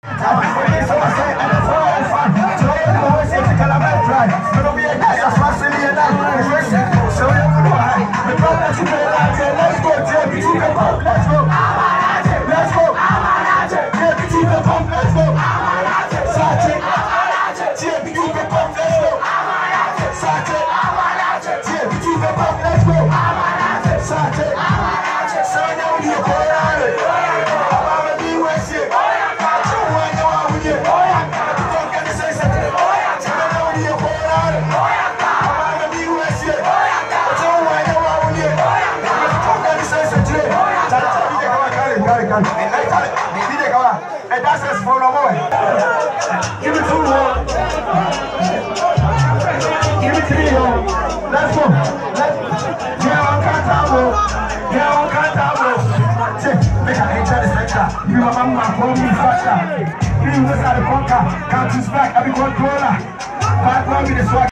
Give it to me. Give it to me. Let's go. Get on Cantus. Make an enter the center. You are my home faster. You know how to conquer. Cantus back. I be controller. Back on me the swag.